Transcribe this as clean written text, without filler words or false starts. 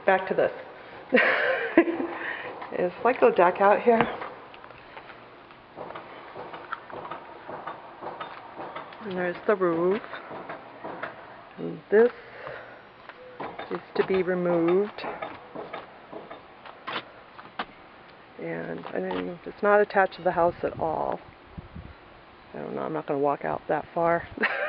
back to this. Is like a deck out here. And there's the roof. And this is to be removed. And it's not attached to the house at all. I don't know, I'm not going to walk out that far.